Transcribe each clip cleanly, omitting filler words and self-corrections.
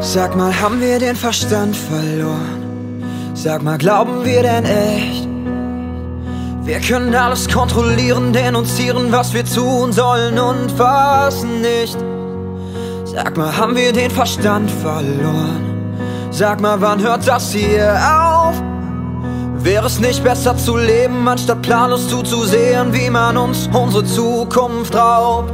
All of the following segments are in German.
Sag mal, haben wir den Verstand verloren? Sag mal, glauben wir denn echt? Wir können alles kontrollieren, denunzieren, was wir tun sollen und was nicht. Sag mal, haben wir den Verstand verloren? Sag mal, wann hört das hier auf? Wäre es nicht besser zu leben, anstatt planlos zuzusehen, wie man uns unsere Zukunft raubt?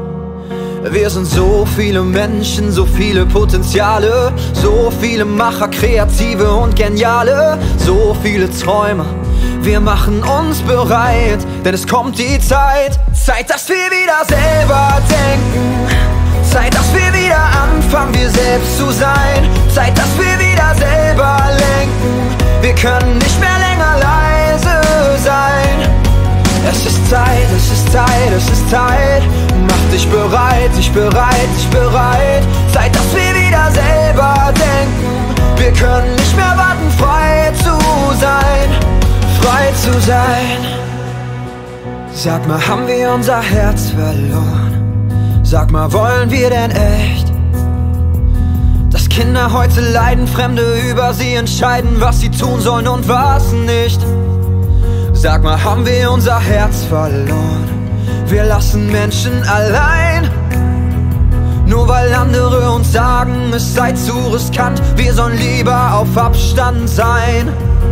Wir sind so viele Menschen, so viele Potenziale, so viele Macher, Kreative und Geniale, so viele Träumer. Wir machen uns bereit, denn es kommt die Zeit, dass wir wieder selber denken. Zeit, dass wir wieder anfangen, wir selbst zu sein. Zeit, dass wir wieder selber lenken. Wir können nicht mehr länger leise sein. Es ist Zeit, es ist Zeit, es ist Zeit. Mach dich bereit, ich bereit, ich bereit. Zeit, dass wir wieder selber denken. Wir können nicht mehr warten, frei zu sein. Frei zu sein. Sag mal, haben wir unser Herz verloren? Sag mal, wollen wir denn echt? Dass Kinder heute leiden, Fremde über sie entscheiden, was sie tun sollen und was nicht. Sag mal, haben wir unser Herz verloren? Wir lassen Menschen allein, nur weil andere uns sagen, es sei zu riskant. Wir sollen lieber auf Abstand sein.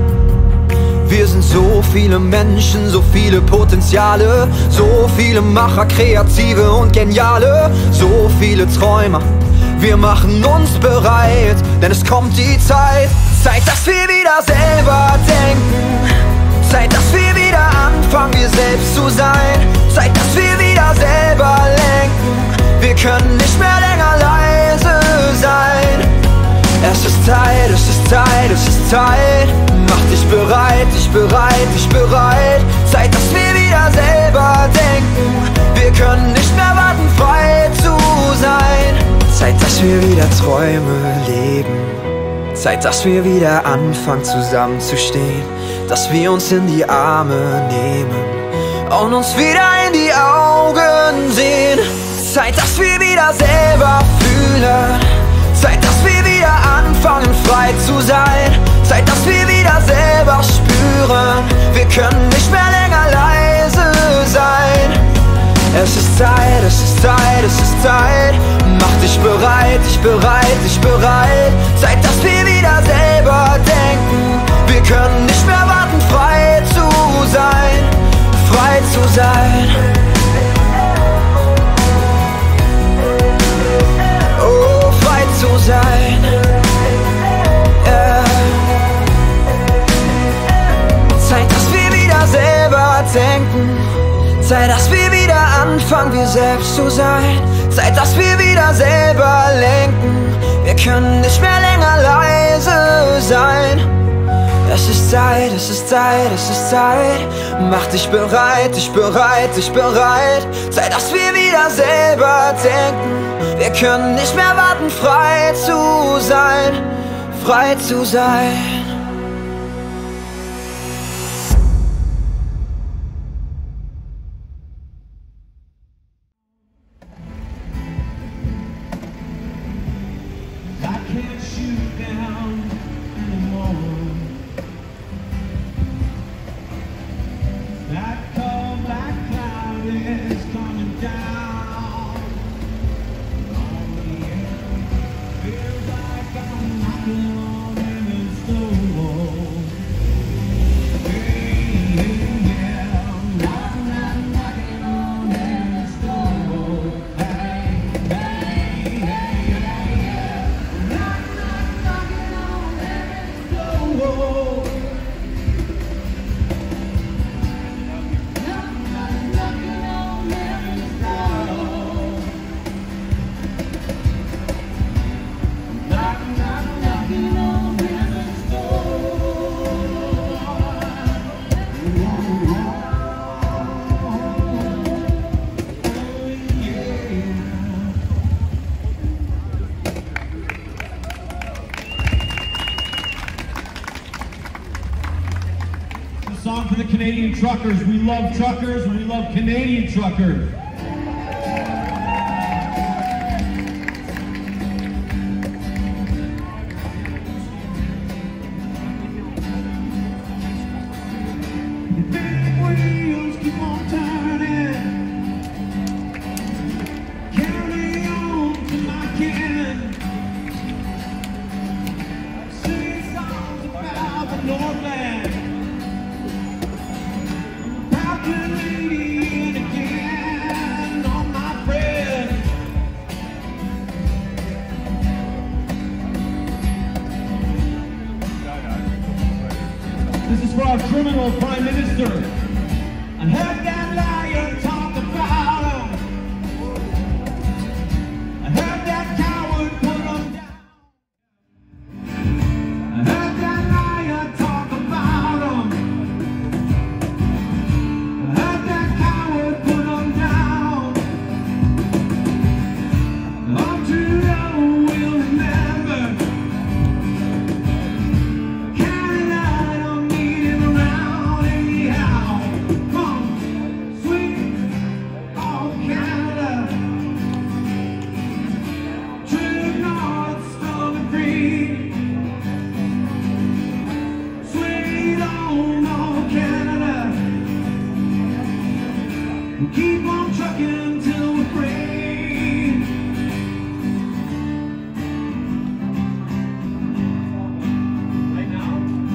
Wir sind so viele Menschen, so viele Potenziale, so viele Macher, Kreative und Geniale, so viele Träumer. Wir machen uns bereit, denn es kommt die Zeit, dass wir wieder selber denken. Zeit, dass wir wieder anfangen, wir selbst zu sein. Zeit, dass wir wieder selber lenken. Wir können nicht mehr länger leise sein. Es ist Zeit, es ist Zeit, es ist Zeit. Mach dich bereit, ich bereit, ich bereit. Zeit, dass wir wieder selber denken. Wir können nicht mehr warten, frei zu sein. Zeit, dass wir wieder Träume leben. Zeit, dass wir wieder anfangen zusammenzustehen. Dass wir uns in die Arme nehmen und uns wieder in die Augen sehen. Zeit, dass wir wieder selber fühlen. Zeit, dass wir wieder anfangen, frei zu sein. Zeit, dass wir wieder selber spüren. Wir können nicht mehr länger leise sein. Es ist Zeit, es ist Zeit, es ist Zeit. Mach dich bereit, ich bereit, ich bereit. Zeit, dass wir wieder selber denken. Wir können nicht mehr warten, frei zu sein. Frei zu sein. Oh, frei zu sein. Yeah. Zeit, dass wir wieder selber denken. Zeit, dass wir wieder anfangen, wir selbst zu sein. Zeit, dass wir wieder selber lenken. Wir können nicht mehr länger leise sein. Es ist Zeit, es ist Zeit, es ist Zeit. Mach dich bereit, ich bereit, ich bereit. Zeit, dass wir wieder selber denken. Wir können nicht mehr warten, frei zu sein. Frei zu sein. Song for the Canadian truckers. We love truckers, we love Canadian truckers. for our criminal prime minister. I heard that liar talk about him. I heard that coward put him down. I heard that liar talk about him. I heard that coward put him down. I'm too young, we'll remember. Canada, I don't need him around anyhow. Come, sweet, oh Canada. True north, strong and free. Sweet, oh Canada. We'll keep on trucking till we're free. Right now?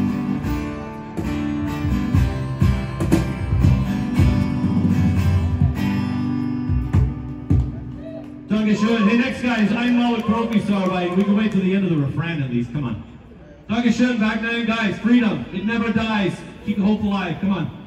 Dankeschön. Hey, next guys, Einmalig Profi-Arbeit. We can wait till the end of the refrain at least. Come on. Dankeschön, back nine guys. Freedom. It never dies. Keep the hope alive. Come on.